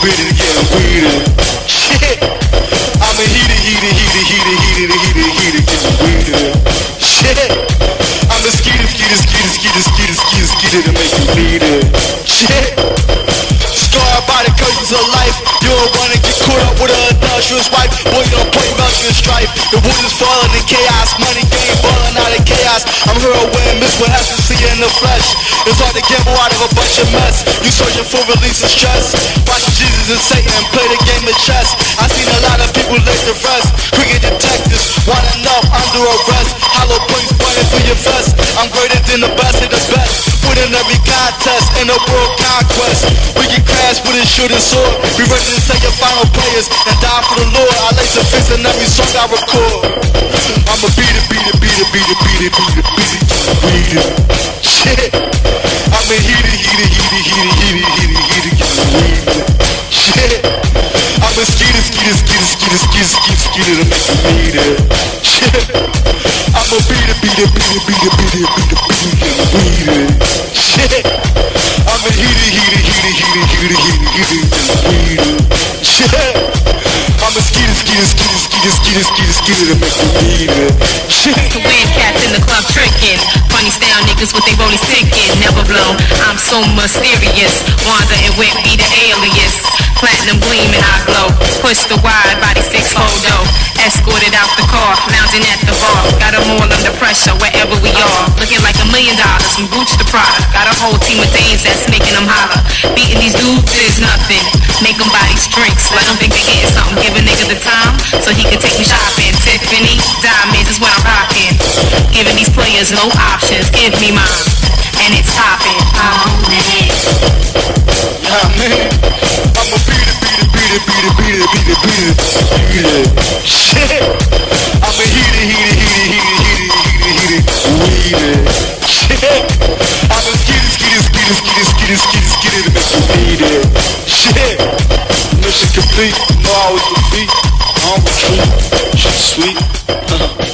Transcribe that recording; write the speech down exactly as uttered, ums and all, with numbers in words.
beat it, getting weeded. Shit. I'm a heater, heater, heater, heater, heater, heater, heater, getting weeded. Shit. I'm a skeeter, skeeter, skeeter, skeeter, skeeter, skeeter, skeeter to make you need it. Shit. Scarred by the curtains of life. You don't wanna get caught up with an adulterous wife. Boy, you don't play about your strife. The wood is falling in chaos. Money game falling out of chaos. I'm heroin, miss what has to see in the flesh. It's hard to gamble out of a bunch of mess. You searching for release of stress. Watching Jesus and Satan play the game of chess. I seen a lot of people lay to rest. Cricket detectives wanna know under arrest. Hollow points pointing for your vest. I'm greater than the best of the best. Winning every contest in a world conquest. We can crash with a shooting sword. Be ready to say your final prayers and die for the Lord. I lace a fist in every song I record. I'm a beat it, beat it, beat it, beat it, beat it, beat it, beat it, beat it. Shit. I'm a heater, heater, heater, heater, heater, heater, heater, heater, weed. Shit. I'm a skeeter, skeeter, skeeter, skeeter, skeeter, skeeter, skeeter to make you need it. Shit. I'm a beat it, beat it, beat it, beat it, beat it, beat it, beat it, get weeded. Shit. I'm a heater, heater, heater, heater, heater, heater, heater, get weeded. Shit. I'm a skeeter, skeeter, skeeter, skeeter, skeeter, skeeter, skeeter to make you need it. Shit. The wind cats in the club tricking. Funny style niggas with they rollies ticking. Never blow, I'm so mysterious. Wanda and Whip be the alias. Platinum gleaming, I glow. Push the wide body six photo. Escorted out the car, lounging at the bar. Got them all under pressure wherever we are. Looking like a million dollars from Gucci to Prada. Got a whole team of dames that's making them holler. Beating these dudes is nothing. Make them buy these drinks. Let them think they getting something. Give a nigga the time so he can take me shopping. Tiffany diamonds is what I'm rocking. Giving these players no options. Give me mine, and it's popping. I'm on it. Yeah, man. I'm a beat it, beat it, beat it, beat it, beat it, beat it, beat it, beat it. Shit. I'm a heater, heater, heater, heater, heater, heater, heater, weed it. Shit. I'm a skeeter, skeeter, skeeter, skeeter, skeeter, skeeter, skeeter to make you need it. Shit. Mission complete. No, I was the beat. I'm a treat. She's sweet. Uh-huh.